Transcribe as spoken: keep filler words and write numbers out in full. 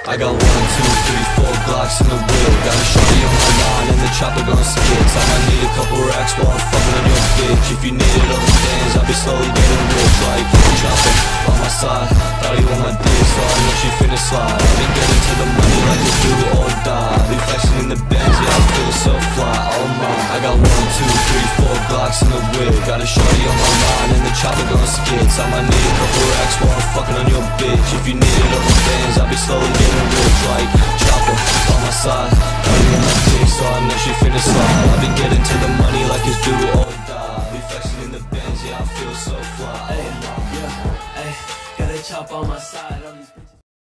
I got one, two, three, four Glocks in the wheel. Got a shorty on my line and the chopper gun skits. I might need a couple racks while I'm fucking on your bitch. If you needed all the bands, I'll be slowly getting rich. Like chopper on my side, thought he want my dick, so I know she finna slide. I've been getting to the money like a do or die. I be flexing in the Benz, yeah, I feel so fly. Oh my, I got one, two, three, four Glocks in the wheel. Got a shorty on my line and the chopper gun skits. I might need a couple racks while I'm fucking on your bitch. If you needed all the bands, I'll be slowly getting rich. Like chopper on my side, thought he want my dick, so I know she finna slide. I've been getting to the money like it's do or die. I be flexing in the Benz, yeah, I feel so fly. Hey, yeah, hey, got a chop on my side.